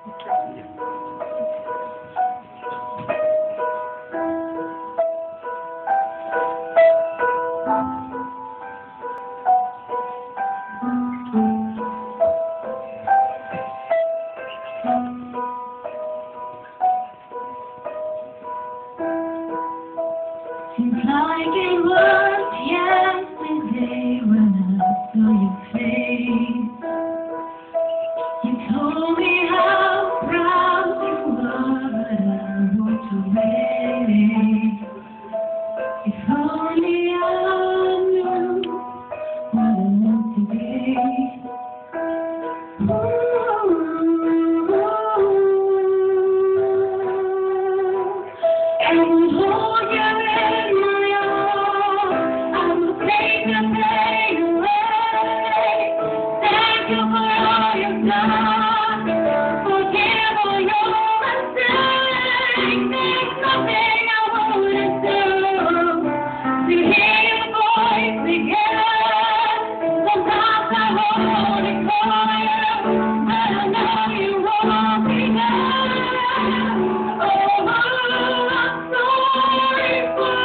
Seems like it was yesterday when I saw your face. You told me how proud you were, but I walked away. If only I knew what I meant to be. I would hold you in my arms. I would take the pain away. Thank you for all you've done. Forgive all your mistakes. There's nothing I wouldn't do to hear your voice again. Sometimes I hold it for you, but I know you won't be there. Oh, I'm sorry for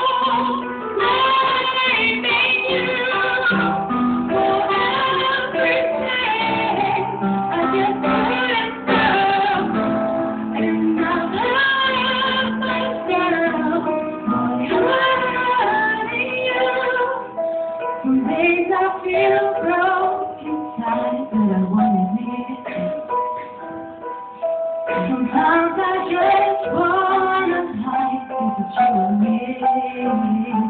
leaving you for everything. I just couldn't stop, and I love myself for hurting you. Some days I feel broken inside, but I wanna admit it. Sometimes I just wanna hide, but you are me.